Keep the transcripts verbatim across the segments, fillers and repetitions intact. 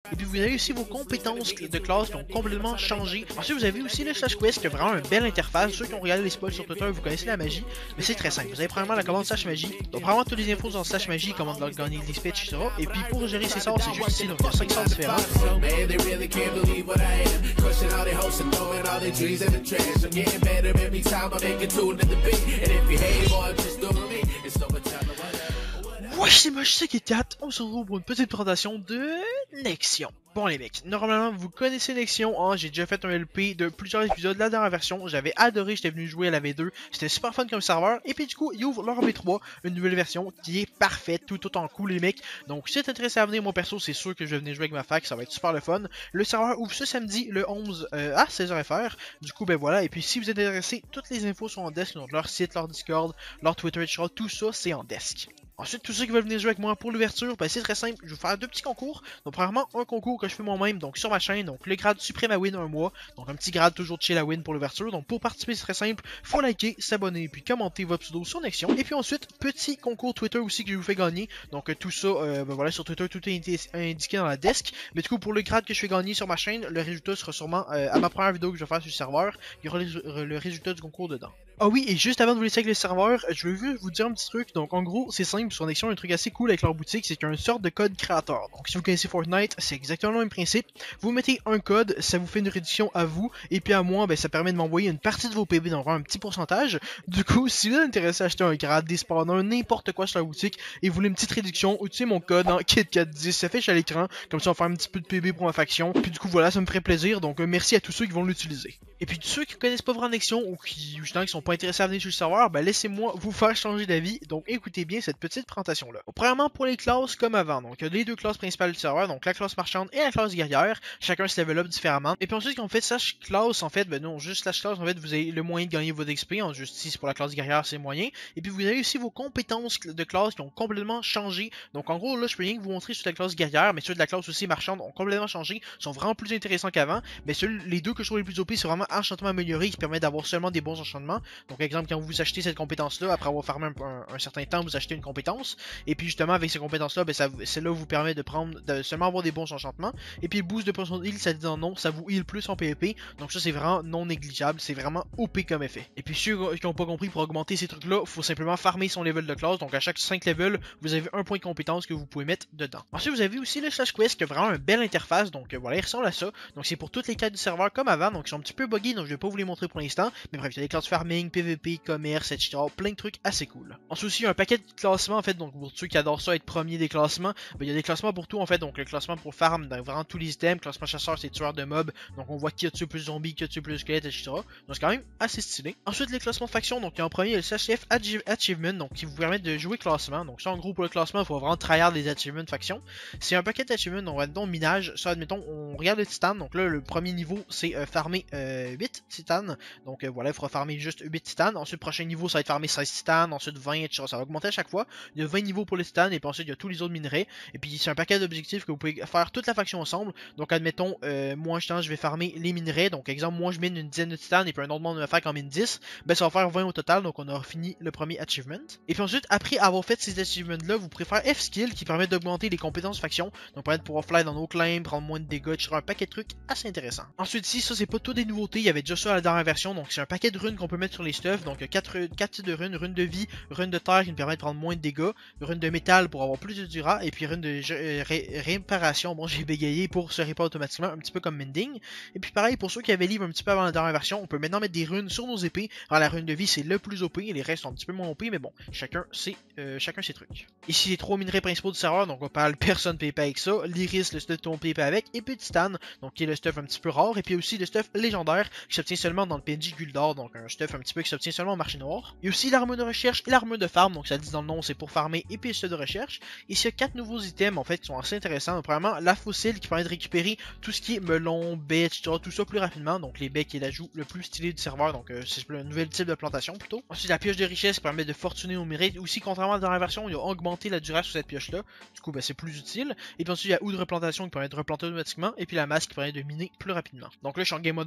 Et puis vous avez aussi vos compétences de classe qui ont complètement changé. Ensuite vous avez aussi le slash quest qui a vraiment une belle interface. Ceux qui ont regardé les spoils sur Twitter, vous connaissez la magie, mais c'est très simple. Vous avez premièrement la commande slash magie, donc vraiment toutes les infos dans slash magie, comment gagner des X P, et cetera. Et puis pour gérer ses sorts, c'est juste ici, donc il y a cinq sorts différents. Ouais, c'est moi, je sais qu'il est quatre. On se retrouve pour une petite présentation de Nexion. Bon les mecs, normalement vous connaissez Nexion, hein, j'ai déjà fait un L P de plusieurs épisodes de la dernière version, j'avais adoré, j'étais venu jouer à la V deux, c'était super fun comme serveur, et puis du coup ils ouvrent leur V trois, une nouvelle version qui est parfaite, tout autant cool les mecs, donc si vous êtes intéressé à venir, mon perso c'est sûr que je vais venir jouer avec ma fac, ça va être super le fun. Le serveur ouvre ce samedi le onze euh, à seize heures F R, du coup ben voilà, et puis si vous êtes intéressé, toutes les infos sont en desk, donc leur site, leur Discord, leur Twitter, et cetera, tout ça c'est en desk. Ensuite, tous ceux qui veulent venir jouer avec moi pour l'ouverture, ben c'est très simple, je vais vous faire deux petits concours. Donc premièrement, un concours que je fais moi-même, donc sur ma chaîne, donc le grade suprême à win un mois, donc un petit grade toujours chill à win pour l'ouverture. Donc pour participer, c'est très simple, faut liker, s'abonner, puis commenter votre pseudo sur Nexion. Et puis ensuite, petit concours Twitter aussi que je vous fais gagner. Donc euh, tout ça, euh, ben voilà, sur Twitter, tout est indiqué dans la desk. Mais du coup, pour le grade que je fais gagner sur ma chaîne, le résultat sera sûrement euh, à ma première vidéo que je vais faire sur le serveur. Il y aura le, le résultat du concours dedans. Ah oui, et juste avant de vous laisser avec le serveur, je veux vous dire un petit truc. Donc en gros, c'est simple, sur Nexion, un truc assez cool avec leur boutique, c'est qu'il y a une sorte de code créateur. Donc si vous connaissez Fortnite, c'est exactement le même principe. Vous mettez un code, ça vous fait une réduction à vous, et puis à moi, ben, ça permet de m'envoyer une partie de vos P B, donc un petit pourcentage. Du coup, si vous êtes intéressé à acheter un grade, des spawners, n'importe quoi sur la boutique, et vous voulez une petite réduction, utilisez mon code en Kit quatre dix, ça s'affiche à l'écran, comme ça on va faire un petit peu de P B pour ma faction. Puis du coup voilà, ça me ferait plaisir, donc euh, merci à tous ceux qui vont l'utiliser. Et puis tous ceux qui connaissent pas vraiment Nexion, ou qui, justement, qui sont pas intéressés à venir sur le serveur, ben laissez-moi vous faire changer d'avis, donc écoutez bien cette petite présentation là. Premièrement pour les classes comme avant, donc il y a les deux classes principales du serveur, donc la classe marchande et la classe guerrière, chacun se level up différemment. Et puis ensuite quand on fait slash classe, en fait, ben non, juste slash classe, en fait vous avez le moyen de gagner votre X P, en juste si c'est pour la classe guerrière c'est moyen. Et puis vous avez aussi vos compétences de classe qui ont complètement changé, donc en gros là je peux rien que vous montrer sur la classe guerrière, mais ceux de la classe aussi marchande ont complètement changé, sont vraiment plus intéressants qu'avant. Mais ceux, les deux que je trouve les plus O P c'est vraiment enchantement amélioré qui permet d'avoir seulement des bons enchantements. Donc exemple quand vous achetez cette compétence là, après avoir farmé un, un, un certain temps vous achetez une compétence, et puis justement avec ces compétences là, ben, celle-là vous permet de prendre de seulement avoir des bons enchantements. Et puis le boost de potion de heal, ça dit dans non, ça vous heal plus en P V P, donc ça c'est vraiment non négligeable, c'est vraiment O P comme effet. Et puis ceux qui n'ont pas compris, pour augmenter ces trucs là, faut simplement farmer son level de classe, donc à chaque cinq levels vous avez un point de compétence que vous pouvez mettre dedans. Ensuite vous avez aussi le slash quest qui a vraiment une belle interface, donc euh, voilà, il ressemble à ça, donc c'est pour toutes les quêtes du serveur comme avant, donc ils sont un petit peu buggy, donc je vais pas vous les montrer pour l'instant, mais bref, il y a des classes farming, P V P, commerce, et cetera, plein de trucs assez cool. Ensuite aussi il y a un paquet de classements en fait, donc pour ceux qui adorent ça être premier des classements, ben, il y a des classements pour tout en fait, donc le classement pour farm, dans vraiment tous les items, classement chasseur c'est tueur de mobs, donc on voit qui a tué plus zombies, qui a tué plus squelettes, et cetera. Donc c'est quand même assez stylé. Ensuite les classements faction, donc en premier il y a le slash F Achievement, donc qui vous permet de jouer classement, donc ça en gros pour le classement il faut vraiment tryhard les achievements faction. C'est un paquet d'achievements, donc admettons minage, ça admettons on regarde le titan, donc là le premier niveau c'est euh, farmer euh, huit titanes, donc euh, voilà il faudra farmer juste huit titanes, ensuite prochain niveau ça va être farmer seize titanes, ensuite vingt, et cetera. Ça va augmenter à chaque fois, il y a vingt niveaux pour les titanes, et puis ensuite il y a tous les autres minerais, et puis c'est un paquet d'objectifs que vous pouvez faire toute la faction ensemble, donc admettons euh, moi je vais farmer les minerais, donc exemple moi je mine une dizaine de titanes et puis un autre monde me fait en mine dix, ben ça va faire vingt au total, donc on aura fini le premier achievement. Et puis ensuite après avoir fait ces achievements là, vous pouvez faire F-Skill qui permet d'augmenter les compétences faction, donc permet de pouvoir fly dans nos claims, prendre moins de dégâts, et cetera. Un paquet de trucs assez intéressants. Ensuite ici ça c'est pas tout des nouveautés, il y avait déjà ça à la dernière version, donc c'est un paquet de runes qu'on peut mettre sur les stuffs, donc quatre types de runes, runes de vie, runes de terre qui nous permettent de prendre moins de dégâts, runes de métal pour avoir plus de dura, et puis runes de euh, ré réparation, bon j'ai bégayé pour se réparer automatiquement, un petit peu comme Mending. Et puis pareil pour ceux qui avaient livré un petit peu avant la dernière version, on peut maintenant mettre des runes sur nos épées. Alors la rune de vie c'est le plus O P, et les restes sont un petit peu moins O P, mais bon, chacun ses, euh, chacun ses trucs. Ici les trois minerais principaux du serveur, donc on parle personne P V P avec ça, l'iris, le stuff ton P V P avec, et puis Titan, donc qui est le stuff un petit peu rare, et puis aussi le stuff légendaire qui s'obtient seulement dans le P N J Guldor, donc un stuff un petit peu qui s'obtient seulement au marché noir. Il y a aussi l'armure de recherche et l'armure de farm, donc ça dit dans le nom c'est pour farmer, et puis le stuff de recherche. Ici il y a quatre nouveaux items en fait qui sont assez intéressants. Donc, premièrement la fossile qui permet de récupérer tout ce qui est melon, baies, et cetera. Tout ça plus rapidement, donc les baies qui est l'ajout le plus stylé du serveur, donc euh, c'est un nouvel type de plantation plutôt. Ensuite la pioche de richesse qui permet de fortuner nos mérites, aussi contrairement à la dernière version il a augmenté la durée sur cette pioche là, du coup ben, c'est plus utile. Et puis ensuite il y a ou de replantation qui permet de replanter automatiquement, et puis la masse qui permet de miner plus rapidement. Donc là je suis en game mode un, donc ça va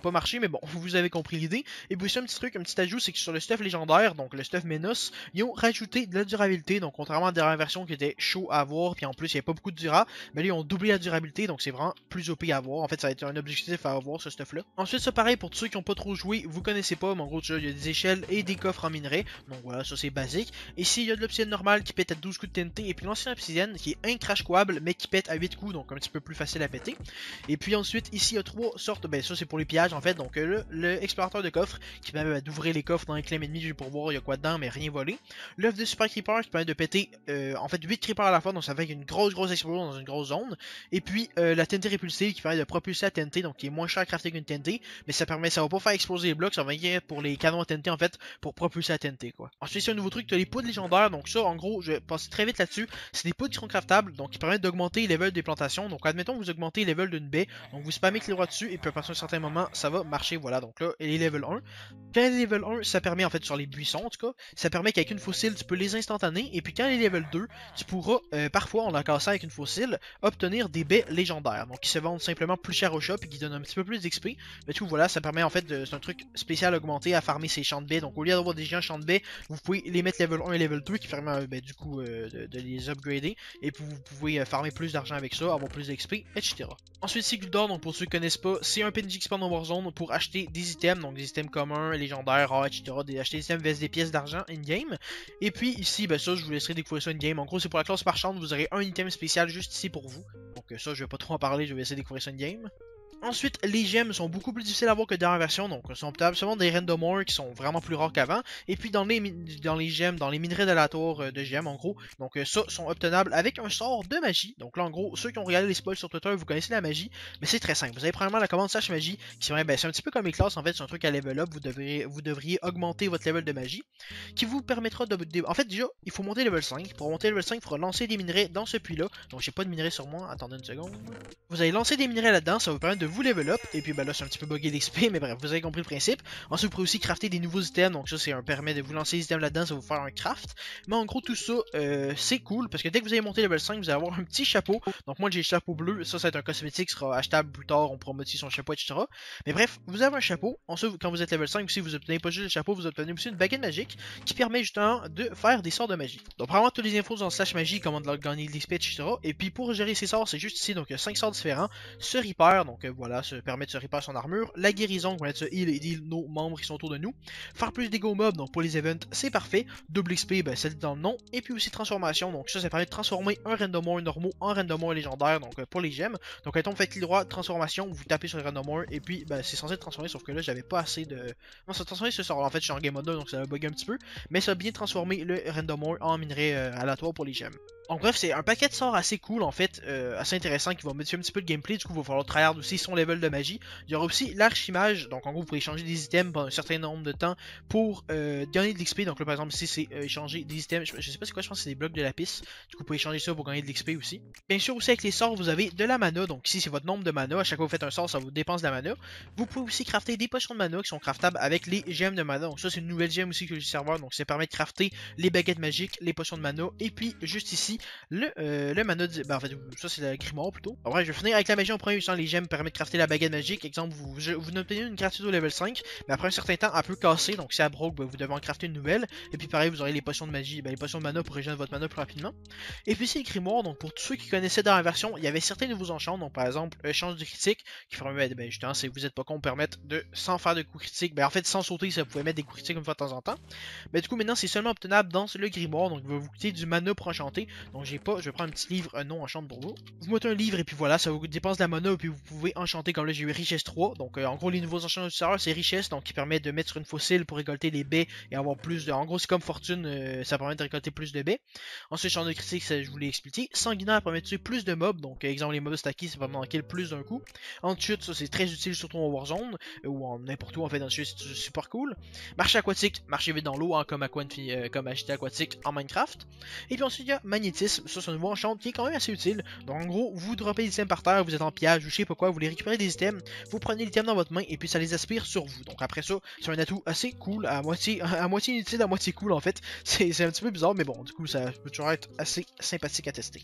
pas marché, mais bon, vous avez compris l'idée. Et puis aussi un petit truc, un petit ajout, c'est que sur le stuff légendaire, donc le stuff Menos, ils ont rajouté de la durabilité, donc contrairement à la dernière version qui était chaud à avoir, puis en plus il n'y avait pas beaucoup de dura, mais là ils ont doublé la durabilité, donc c'est vraiment plus O P à avoir. En fait, ça va être un objectif à avoir ce stuff là. Ensuite, ça pareil pour tous ceux qui n'ont pas trop joué, vous connaissez pas, mais en gros, il y a des échelles et des coffres en minerai, donc voilà, ça c'est basique. Ici, il y a de l'obsidienne normale qui pète à douze coups de T N T, et puis l'ancienne obsidienne qui est incrashquable, mais qui pète à huit coups, donc un petit peu plus facile à péter. Et puis ensuite, ici, il y a trois sortes, ben ça c'est pour les pillages en fait, donc le, le explorateur de coffre qui permet d'ouvrir les coffres dans les claims ennemis pour voir il y a quoi dedans, mais rien voler. L'œuf de super creeper qui permet de péter euh, en fait huit creepers à la fois, donc ça fait une grosse grosse explosion dans une grosse zone. Et puis euh, la T N T répulsive qui permet de propulser la T N T, donc qui est moins cher à crafter qu'une T N T, mais ça permet, ça va pas faire exploser les blocs, ça va venir pour les canons à T N T en fait, pour propulser la T N T quoi. Ensuite, c'est un nouveau truc, tu as les poudres légendaires, donc ça en gros, je vais passer très vite là-dessus. C'est des poudres qui sont craftables, donc qui permettent d'augmenter les levels des plantations. Donc admettons que vous augmentez les levels d'une baie, donc vous spammez les droits dessus, et puis à partir d'un certain moment, ça va marcher, voilà. Donc là, elle est level un. Quand elle est level un, ça permet en fait sur les buissons en tout cas, ça permet qu'avec une fossile, tu peux les instantaner, et puis quand elle est level deux, tu pourras, euh, parfois en la cassant avec une fossile, obtenir des baies légendaires, donc qui se vendent simplement plus cher au shop et qui donnent un petit peu plus d'X P. Mais tout voilà, ça permet en fait, c'est un truc spécial augmenté à farmer ces champs de baies. Donc au lieu d'avoir des géants champs de baies, vous pouvez les mettre level un et level deux qui permet euh, ben, du coup euh, de, de les upgrader, et puis vous pouvez euh, farmer plus d'argent avec ça, avoir plus d'X P, et cetera. Ensuite, c'est Gul'dan, donc pour ceux qui connaissent pas, c'est un P N J qui spawn dans Warzone pour acheter des items, donc des items communs, légendaires, rares, et cetera. Des, acheter des items vs des pièces d'argent in-game. Et puis ici, ben ça, je vous laisserai découvrir ça in-game. En gros, c'est pour la classe marchande, vous aurez un item spécial juste ici pour vous. Donc euh, ça, je vais pas trop en parler, je vais essayer de découvrir ça in-game. Ensuite, les gemmes sont beaucoup plus difficiles à avoir que dans la version, donc sont optables seulement des random ore qui sont vraiment plus rares qu'avant. Et puis dans les, dans les gemmes, dans les minerais aléatoires de gemmes en gros, donc ça sont obtenables avec un sort de magie. Donc là en gros, ceux qui ont regardé les spoils sur Twitter, vous connaissez la magie, mais c'est très simple. Vous avez premièrement la commande slash magie, qui serait, ben, c'est un petit peu comme les classes en fait, c'est un truc à level up, vous devriez, vous devriez augmenter votre level de magie, qui vous permettra de, de... En fait déjà, il faut monter level cinq. Pour monter level cinq, il faudra lancer des minerais dans ce puits là. Donc j'ai pas de minerais sur moi, attendez une seconde. Vous allez lancer des minerais là-dedans, ça va vous permettre de vous level up, et puis ben là c'est un petit peu bugué l'X P, mais bref, vous avez compris le principe. Ensuite vous pouvez aussi crafter des nouveaux items, donc ça c'est un permet de vous lancer des items là-dedans, ça va vous faire un craft. Mais en gros tout ça, euh, c'est cool, parce que dès que vous allez monter level cinq, vous allez avoir un petit chapeau. Donc moi j'ai le chapeau bleu, ça ça va être un cosmétique qui sera achetable plus tard, on pourra modifier son chapeau, et cetera. Mais bref, vous avez un chapeau. Ensuite quand vous êtes level cinq aussi, vous obtenez pas juste le chapeau, vous obtenez aussi une baguette magique qui permet justement de faire des sorts de magie. Donc vraiment toutes les infos dans slash magie, comment de gagner de l'X P, et cetera. Et puis pour gérer ces sorts, c'est juste ici, donc il y a cinq sorts différents. Ce repair, donc euh, voilà, ça permet de se repair son armure. La guérison, qu'on va se heal et heal nos membres qui sont autour de nous. Faire plus de dégâts aux mobs, donc pour les events, c'est parfait. Double X P, ben c'est dans le nom. Et puis aussi transformation, donc ça, ça permet de transformer un random ore normaux en random ore légendaire, donc euh, pour les gemmes. Donc quand on fait clic droit, transformation, vous tapez sur le random ore, et puis ben, c'est censé être transformé, sauf que là, j'avais pas assez de. Non, ça transformé ce sort. En fait, je suis en game mode, donc ça va bugger un petit peu. Mais ça a bien transformé le random ore en minerai euh, aléatoire pour les gemmes. Donc bref, c'est un paquet de sorts assez cool en fait, euh, assez intéressant qui va modifier un petit peu le gameplay. Du coup, il va falloir tryhard aussi son level de magie. Il y aura aussi l'archimage, donc en gros, vous pouvez échanger des items pendant un certain nombre de temps pour euh, gagner de l'X P. Donc là, par exemple, ici, c'est euh, échanger des items. Je, je sais pas c'est quoi, je pense que c'est des blocs de lapis. Du coup, vous pouvez échanger ça pour gagner de l'X P aussi. Bien sûr, aussi avec les sorts, vous avez de la mana. Donc ici, c'est votre nombre de mana. À chaque fois que vous faites un sort, ça vous dépense de la mana. Vous pouvez aussi crafter des potions de mana qui sont craftables avec les gemmes de mana. Donc ça, c'est une nouvelle gemme aussi que le serveur. Donc ça permet de crafter les baguettes magiques, les potions de mana. Et puis, juste ici, le. Euh, Euh, le mana, de... ben, en fait, ça c'est la grimoire plutôt. Alors, ouais, je vais finir avec la magie en premier, usant les gemmes permettent de crafter la baguette magique. Exemple, vous, je, vous obtenez une gratuite au level cinq, mais après un certain temps, elle peut casser. Donc, si elle broke, ben, vous devez en crafter une nouvelle. Et puis, pareil, vous aurez les potions de magie, ben, les potions de mana pour régénérer votre mana plus rapidement. Et puis, c'est les grimoires. Donc, pour tous ceux qui connaissaient dans la version, il y avait certains nouveaux enchantements. Donc, par exemple, échange de critique qui permet, ben, justement, si vous n'êtes pas con, permettre de, sans faire de coups critiques, ben, en fait, sans sauter, ça pouvait mettre des coups critiques une fois de temps en temps. Mais du coup, maintenant, c'est seulement obtenable dans le grimoire. Donc, il va vous coûter du mana pour enchanter. Donc, j'ai pas, je vais prendre un petit livre, un nom enchante pour vous. Vous mettez un livre et puis voilà, ça vous dépense de la mana et puis vous pouvez enchanter. Comme là j'ai eu richesse trois. Donc euh, en gros les nouveaux enchantements du serveur c'est richesse, donc qui permet de mettre sur une fossile pour récolter les baies et avoir plus de. En gros c'est comme fortune, euh, ça permet de récolter plus de baies. Ensuite champ de critique, ça je vous l'ai expliqué. Sanguinaire permet de tuer plus de mobs, donc euh, exemple les mobs stackés ça permet d'en kill plus d'un coup. En chute ça c'est très utile surtout en Warzone euh, ou en n'importe où en fait dans le jeu, c'est super cool. Marché aquatique, marcher vite dans l'eau hein, comme, aqua, euh, comme agité aquatique en Minecraft. Et puis ensuite il y a magnétisme, ça c'est un nouveau enchant qui est quand même assez utile. Donc en gros, vous droppez des items par terre, vous êtes en pillage, ou je sais pas quoi, vous voulez récupérer des items, vous prenez l'item dans votre main et puis ça les aspire sur vous. Donc après ça, c'est un atout assez cool, à moitié, à moitié inutile, à moitié cool en fait. C'est un petit peu bizarre, mais bon, du coup ça peut toujours être assez sympathique à tester.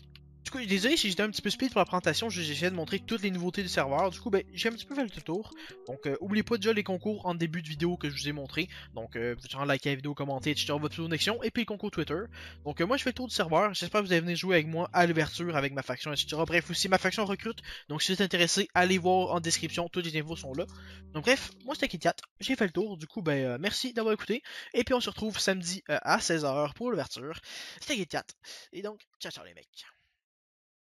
Du coup, désolé si j'étais un petit peu speed pour la présentation, j'essayais de montrer toutes les nouveautés du serveur. Du coup, ben, j'ai un petit peu fait le tour. Donc, euh, oubliez pas déjà les concours en début de vidéo que je vous ai montré. Donc, euh, vous pouvez liker la vidéo, commenter, et cetera votre connexion, et puis le concours Twitter. Donc, euh, moi, je fais le tour du serveur. J'espère que vous allez venir jouer avec moi à l'ouverture avec ma faction, et cetera. Bref, aussi ma faction recrute. Donc, si vous êtes intéressé, allez voir en description, toutes les infos sont là. Donc, bref, moi, c'était Kit Kat. J'ai fait le tour. Du coup, ben, euh, merci d'avoir écouté. Et puis, on se retrouve samedi euh, à seize heures pour l'ouverture. C'était Kit Kat. Et donc, ciao, ciao les mecs.